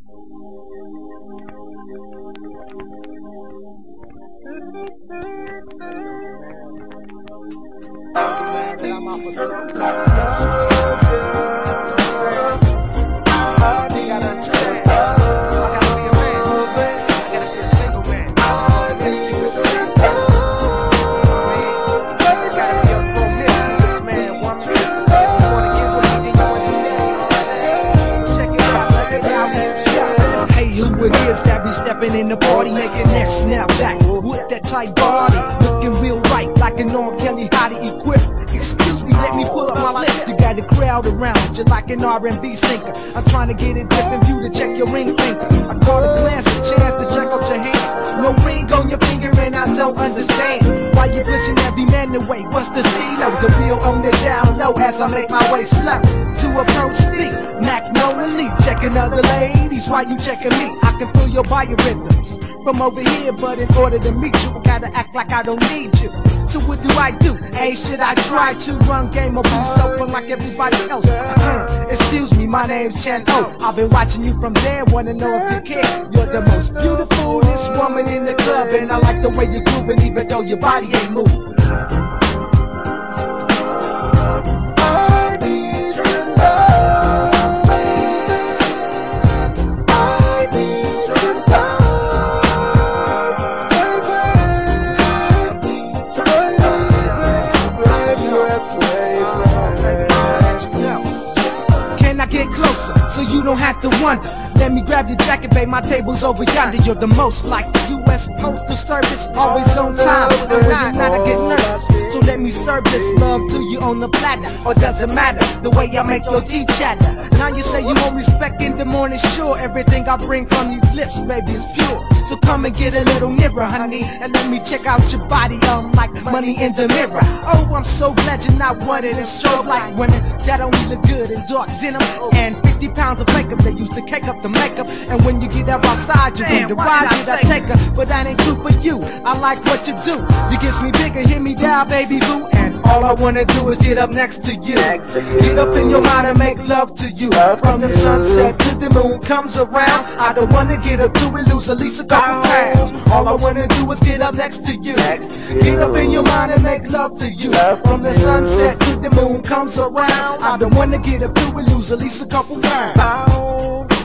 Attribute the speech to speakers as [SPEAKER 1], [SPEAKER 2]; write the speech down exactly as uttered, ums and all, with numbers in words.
[SPEAKER 1] In the party, making that snap back with that tight body, looking real right, like an R. Kelly hottie equipped. Excuse me, let me pull up my lip. You got a crowd around you like an R and B singer. I'm trying to get a different view to check your ring finger. I caught a glance, a chance to check out your hand. No ring on your finger, and I don't understand why you pushing every man away. What's the steelo? The real on the down low as I make my way slow to approach the Magnolia. Checking other ladies, why you checking me? I can feel your biorhythms from over here, but in order to meet you, I gotta act like I don't need you. So what do I do? Hey, should I try to run game or be so fun like everybody else? Uh-uh. Excuse me, my name's Chan O. I've been watching you from there, wanna know if you care. You're the most beautifulest woman in the club, and I like the way you're grooving, even though your body ain't moving. So you don't have to wonder. Let me grab your jacket, babe, my table's over yonder. You're the most like the U S Postal Service, always on time. And when you're not, I get nervous. So let me serve this love to you on the platter. Or does it matter the way I make your teeth chatter? Now you say you want respect in the morning, sure. Everything I bring from these lips, baby, is pure. So come and get a little nearer, honey, and let me check out your body, um, like money in the mirror. Oh, I'm so glad you're not one of them strobe like women that only look good in dark denim and fifty pounds of makeup. They used to cake up the makeup, and when you get up outside, you wonder why did I take her? But that ain't true for you. I like what you do. You gets me bigger, hit me down, baby boo, and all I wanna do is get up next to you. Get up in your mind and make love to you. From the sunset to the moon comes around. I don't wanna get up to it, lose at least a couple pounds. All I wanna do is get up next to you. Get up in your mind and make love to you. From the sunset to the moon comes around. I don't wanna get up to it, lose at least a couple pounds.